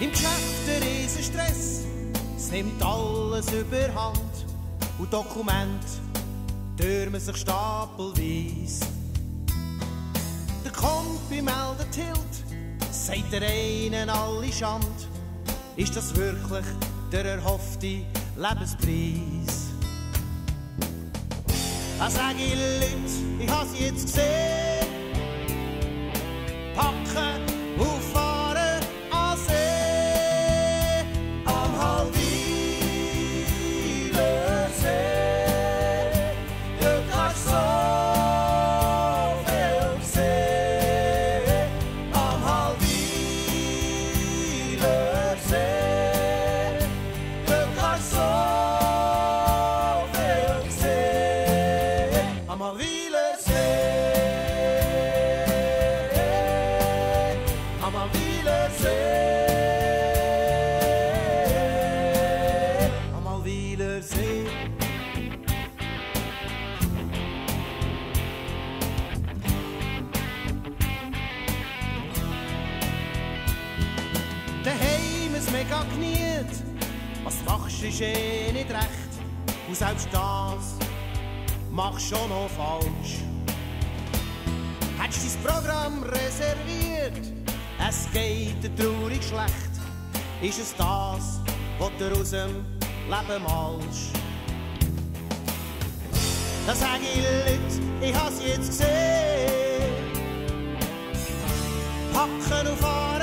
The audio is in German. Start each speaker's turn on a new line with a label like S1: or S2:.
S1: Im Geschäft der Riesenstress, es nimmt alles überhand und Dokumente türmen sich stapelweise. Der Kompi meldet Hild, sagt der einen alle Schand. Ist das wirklich der erhoffte Lebenspreis? Da sag ich Leute, ich has sie jetzt gesehen, packen und fahren an See, am Halwiler See. Du kannst so viel sehen, am Halwiler See. Du kannst so viel sehen, am Halwiler See. Am Halwiler See. Am Halwiler See. Daheim es mega geniet, was machst ist nicht recht. Und selbst das machst schon noch falsch. Hättest dein Programm reserviert, es geht dir traurig schlecht. Ist es das, was du aus dem Leben malst? Da sag ich Leute, ich has jetzt gesehen, packen und fahren